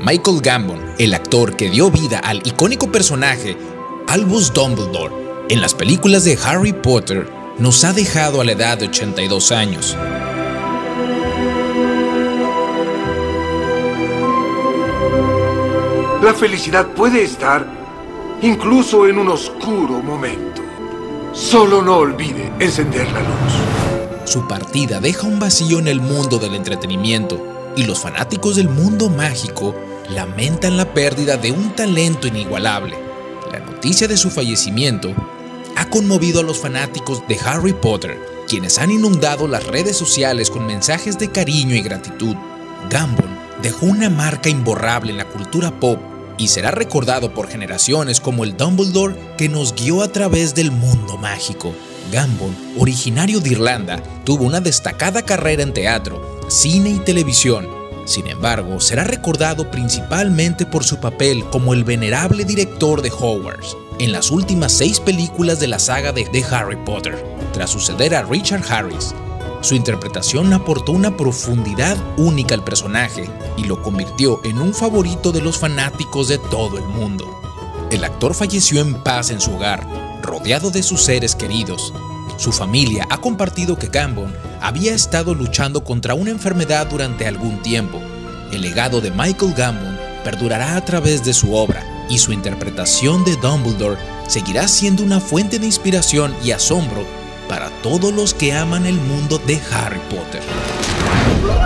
Michael Gambon, el actor que dio vida al icónico personaje Albus Dumbledore en las películas de Harry Potter, nos ha dejado a la edad de 82 años. La felicidad puede estar incluso en un oscuro momento. Solo no olvide encender la luz. Su partida deja un vacío en el mundo del entretenimiento y los fanáticos del mundo mágico lamentan la pérdida de un talento inigualable. La noticia de su fallecimiento ha conmovido a los fanáticos de Harry Potter, quienes han inundado las redes sociales con mensajes de cariño y gratitud. Gambon dejó una marca imborrable en la cultura pop y será recordado por generaciones como el Dumbledore que nos guió a través del mundo mágico. Gambon, originario de Irlanda, tuvo una destacada carrera en teatro, cine y televisión. Sin embargo, será recordado principalmente por su papel como el venerable director de Hogwarts en las últimas 6 películas de la saga de Harry Potter, tras suceder a Richard Harris. Su interpretación aportó una profundidad única al personaje y lo convirtió en un favorito de los fanáticos de todo el mundo. El actor falleció en paz en su hogar, rodeado de sus seres queridos. Su familia ha compartido que Gambon había estado luchando contra una enfermedad durante algún tiempo. El legado de Michael Gambon perdurará a través de su obra y su interpretación de Dumbledore seguirá siendo una fuente de inspiración y asombro para todos los que aman el mundo de Harry Potter.